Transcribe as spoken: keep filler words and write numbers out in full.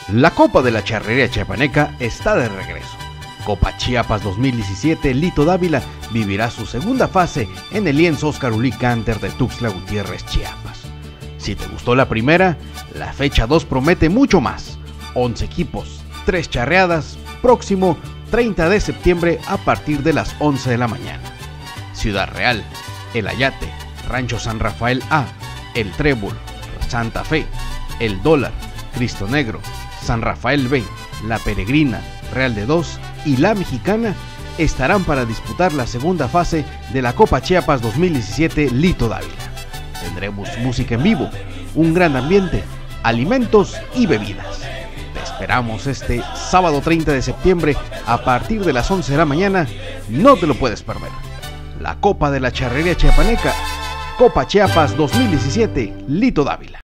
La Copa de la Charrería Chiapaneca está de regreso. Copa Chiapas dos mil diecisiete, Lito Dávila vivirá su segunda fase en el lienzo Óscar Uli Canter de Tuxtla Gutiérrez, Chiapas. Si te gustó la primera, la fecha dos promete mucho más. once equipos, tres charreadas, próximo treinta de septiembre a partir de las once de la mañana. Ciudad Real, El Ayate, Rancho San Rafael A, El Trébol, Santa Fe, El Dólar, Cristo Negro, San Rafael B, La Peregrina, Real de Dos y La Mexicana estarán para disputar la segunda fase de la Copa Chiapas dos mil diecisiete Lito Dávila. Tendremos música en vivo, un gran ambiente, alimentos y bebidas. Te esperamos este sábado treinta de septiembre a partir de las once de la mañana. No te lo puedes perder. La Copa de la Charrería Chiapaneca, Copa Chiapas dos mil diecisiete Lito Dávila.